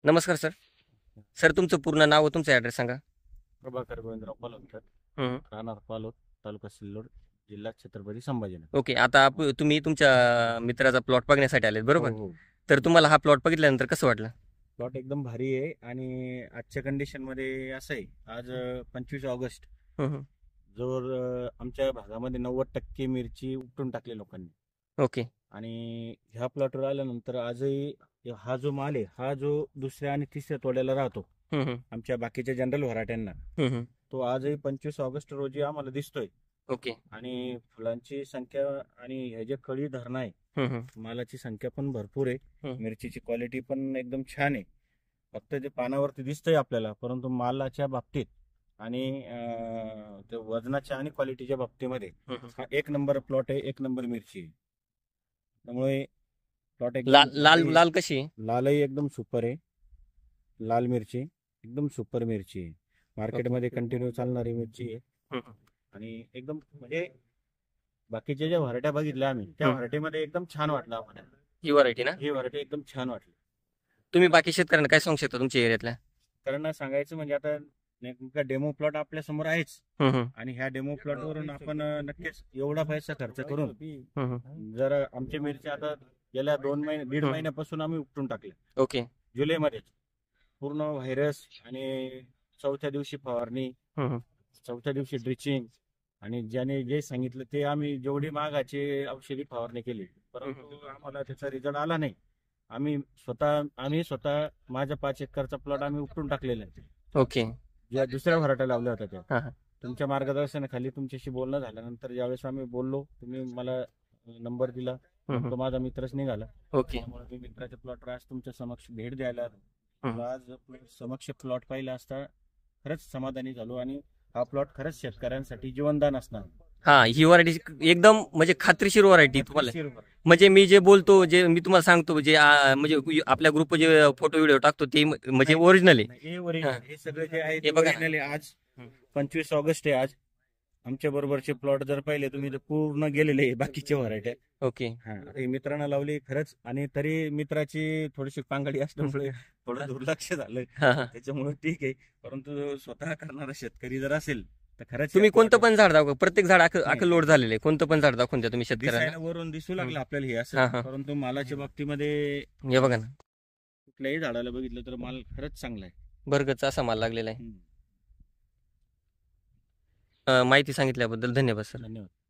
नमस्कार sir. Sir तुमचं पूर्ण नाव व तुमचा ॲड्रेस सांगा. प्रभाकर गोविंदराव पालवकर, हं. राहणार पालोद, तालुका सिल्लोड, जिल्हा छत्रपती संभाजीनगर. ओके. आता तुम्ही तुमच्या मित्राचा प्लॉट बघण्यासाठी आलेत बरोबर? हो. तर तुम्हाला हा प्लॉट बघितल्यानंतर कसं वाटलं? प्लॉट एकदम भारी आहे आणि आजच्या कंडिशन मध्ये असं आहे, आज 25 ऑगस्ट, हं, हं. जोर आमच्या भागामध्ये 90% मिरची उपटून टाकली लोकांनी. ओके. आणि ह्या प्लॉटवर आल्यानंतर आजही हा जो माल आहे, हा जो दुसऱ्या आणि तिसऱ्या तोड्याला राहतो हं, हं. आमच्या बाकीच्या जनरल व्हराट्यांना, हं, हं. तो आजही 25 ऑगस्ट रोजी आम्हाला दिसतोय. ओके. आणि फुलांची संख्या आणि हे जे कळी धरणं आहे, हं, हं. मालाची संख्या पण भरपूर आहे. हं. मिरचीची क्वालिटी पण एकदम छान आहे. फक्त ते पानावरती दिसतंय आपल्याला, परंतु मालाच्या बाबतीत आणि ते वजनाच्या आणि क्वालिटीच्या बाबतीमध्ये हं, हं. हा एक नंबर प्लॉट आहे, एक नंबर मिरची आहे. त्यामुळे प्लॉट लाल एकदम लाल लाल कशी आहे? लालही एकदम सुपर आहे. लाल मिरची एकदम सुपर मिरची आहे. मार्केटमध्ये कंटिन्यू चालणारी मिरची आहे. हं, हं. आणि एकदम म्हणजे बाकीच्या ज्या व्हरायट्या बघितल्या आम्ही, त्या व्हरायटीमध्ये एकदम छान वाटलं आम्हाला. ही व्हरायटी ना? ही व्हरायटी एकदम छान वाटली. तुम्ही बाकी शेतकऱ्यांना काय सांगू शकता तुमच्या एरियातल्या? कारण सांगायचं म्हणजे आता नेमका डेमो प्लॉट आपल्या समोर आहेच, हं, हं. आणि ह्या डेमो प्लॉट वरून आपण नक्कीच एवढा पैसा खर्च करून, हं, हं. जर आमची मिरची आता गेल्या 2 महिने 1.5 महिन्यापासून आम्ही उपटून टाकले. ओके. जुलैमध्येच पूर्ण व्हायरस आणि चौथ्या दिवशी फवारणी, हं, हं. चौथ्या दिवशी ड्रिचिंग, आणि ज्याने जे सांगितलं ते आम्ही जेवढी महागाची औषधी फवारणी केली, परंतु आम्हाला त्याचा रिझल्ट आला नाही. आम्ही स्वतः माझ्या 5 एकरचा प्लॉट आम्ही उपटून टाकलेला आहे. ओके. ज्या दुसऱ्या व्हरायट्या लावल्या होत्या त्या, हां, हां. तुमच्या मार्गदर्शनाखाली तुमच्याशी बोलणं झाल्यानंतर ज्यावेळेस आम्ही बोललो, तुम्ही मला नंबर दिला, हं, हं. तो माझा मित्रच निघाला. ओके. त्यामुळे मी मित्राच्या प्लॉटवर आज तुमच्या समक्ष भेट द्यायला आलो. हं. मला आज समक्ष प्लॉट पाहिला असता खरंच समाधानी झालो, आणि हा प्लॉट खरंच शेतकऱ्यांसाठी जीवनदान असणार. हा, ही व्हरायटी एकदम म्हणजे खात्रीशीर व्हरायटी तुम्हाला. खात्रीशीर. म्हणजे मी जे बोलतो, जे मी तुम्हाला सांगतो, जे म्हणजे आपल्या ग्रुप जे फोटो व्हिडिओ टाकतो ते म्हणजे ओरिजिनल आहे. हे original, हे सगळं जे आहे हे ते बघा ना. original आहे. आज हं. 25 ऑगस्ट आहे. आज आमच्या बरोबरचे प्लॉट जर पाहिले तुम्ही तर पूर्ण गेलेले आहे बाकीच्या व्हरायट्या. ओके. हे मित्रांना लावली खरंच, आणि तरी मित्राची थोडीशी पांगडी असल्यामुळे थोडं दुर्लक्ष झालं. हां, हां. त्याच्यामुळे ठीक आहे, परंतु स्वतः करणारा शेतकरी जर असेल तर खरंच तुम्ही या कोणतं plot पण झाड दाखवा, प्रत्येक झाड आखं नाही. लोड झालेलं आहे. कोणतं पण झाड दाखवून द्या तुम्ही शेतकऱ्यांना. दिसायला वरून दिसू लागलं आपल्याला हे हां, असं, हां. परंतु मालाच्या बाबतीमध्ये हे बघा ना, कुठल्याही झाडाला बघितलं तर माल खरंच चांगला आहे. भरगतचा असा माल लागलेला आहे. हम्म. माहिती सांगितल्याबद्दल धन्यवाद सर. धन्यवाद.